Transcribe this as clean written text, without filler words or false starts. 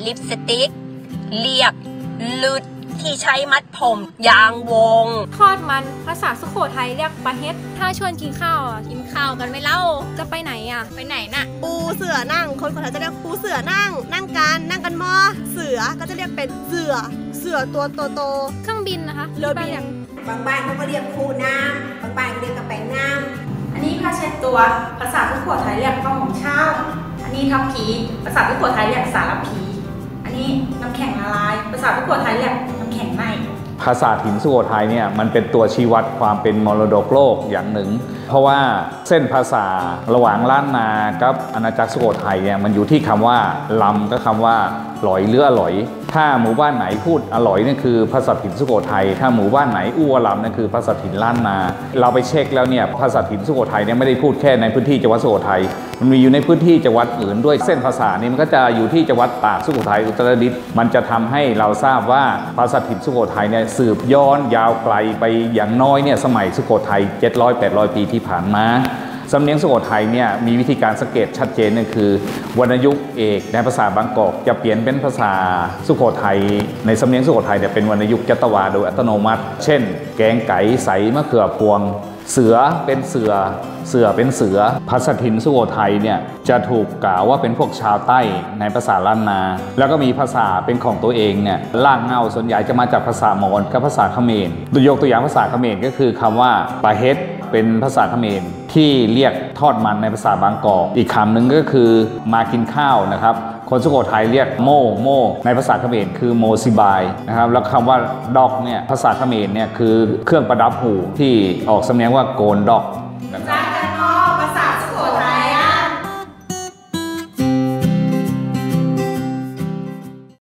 ลิปสติกเรียบลุดที่ใช้มัดผมยางวงทอดมันภาษาสุโขทัยเรียกปลาเฮ็ดถ้าชวนกินข้าวกินข้าวกันไม่เล่าจะไปไหนไปไหนน่ะปูเสือนั่งคนไทยจะเรียกปูเสือนั่งกันมอเสือก็จะเรียกเป็นเสือตัวโตเครื่องบินนะคะเรือบินบางบ้านเขาก็เรียกคูน้ำบางบ้านก็เรียกกระแป้งน้ำอันนี้ผ้าเช็ดตัวภาษาสุโขทัยเรียกผ้าห่มเช่าอันนี้ทับผีภาษาสุโขทัยเรียกสารพีอันนี้น้ำแข็งละลายภาษาสุโขทัยเรียกน้ำแข็งไหมภาษาถิ่นสุโขทัยเนี่ยมันเป็นตัวชี้วัดความเป็นมรดกโลกอย่างหนึ่งเพราะว่าเส้นภาษาระหว่างล้านนากับอาณาจักรสุโขทัยเนี่ยมันอยู่ที่คำว่าลำก็คำว่าหลอยหรืออร่อยถ้าหมู่บ้านไหนพูดอร่อยนั่นคือภาษาถิ่นสุโขทัยถ้าหมู่บ้านไหนอู้ว่าลำนั่นคือภาษาถิ่นล้านนาเราไปเช็คแล้วเนี่ยภาษาถิ่นสุโขทัยเนี่ยไม่ได้พูดแค่ในพื้นที่จังหวัดสุโขทัยมันมีอยู่ในพื้นที่จังหวัดอื่นด้วยเส้นภาษานี้มันก็จะอยู่ที่จังหวัดตากสุโขทัยอุตรดิตถ์มันจะทำให้เราทราบว่าภาษาถิ่นสุโขทัยเนี่ยสืบย้อนยาวไกลไปอย่างน้อยเนี่ยสมัยสุโขทัย700-800 ปีที่ผ่านมาสำเนียงสุโขทัยเนี่ยมีวิธีการสังเกตชัดเจนนั่นคือวรรณยุกต์เอกในภาษาบางกอกจะเปลี่ยนเป็นภาษาสุโขทัยในสำเนียงสุโขทัยเนี่ยเป็นวรรณยุกต์จัตวาโดยอัตโนมัติเช่นแกงไก่ใสมะเขือพวงเสือเป็นเสือเป็นเสือภาษาถิ่นสุโขทัยเนี่ยจะถูกกล่าวว่าเป็นพวกชาวใต้ในภาษาล้านนาแล้วก็มีภาษาเป็นของตัวเองเนี่ยรากเหง้าส่วนใหญ่จะมาจากภาษามอญกับภาษาเขมรยกตัวอย่างภาษาเขมรก็คือคำว่าปลาเฮ็ดเป็นภาษาเขมรที่เรียกทอดมันในภาษาบางกอกอีกคำหนึ่งก็คือมากินข้าวนะครับคนสุโขทัยเรียกโม่ในภาษาเขมรคือโมซิบายนะครับแล้วคำว่าดอกเนี่ยภาษาเขมรเนี่ยคือเครื่องประดับหูที่ออกสำเนียงว่าโกนดอก